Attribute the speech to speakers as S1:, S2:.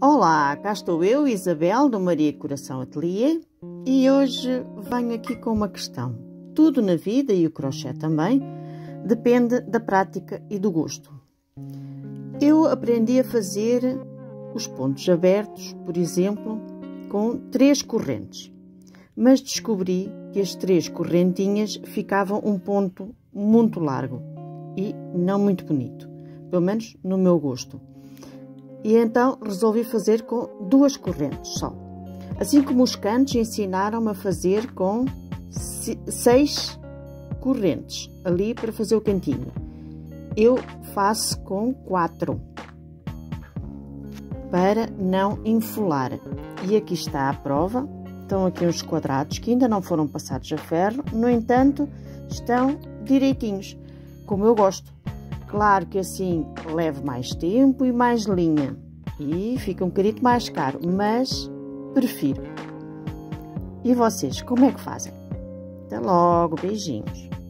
S1: Olá, cá estou eu, Isabel, do Maria Coração Ateliê, e hoje venho aqui com uma questão. Tudo na vida, e o crochê também, depende da prática e do gosto. Eu aprendi a fazer os pontos abertos, por exemplo, com 3 correntes, mas descobri que as 3 correntinhas ficavam um ponto muito largo e não muito bonito, pelo menos no meu gosto. E então resolvi fazer com 2 correntes só. Assim como os cantos ensinaram-me a fazer com 6 correntes ali para fazer o cantinho. Eu faço com 4 para não enfolar. E aqui está a prova. Estão aqui uns quadrados que ainda não foram passados a ferro. No entanto, estão direitinhos, como eu gosto. Claro que assim leva mais tempo e mais linha e fica um bocadinho mais caro, mas prefiro. E vocês, como é que fazem? Até logo, beijinhos!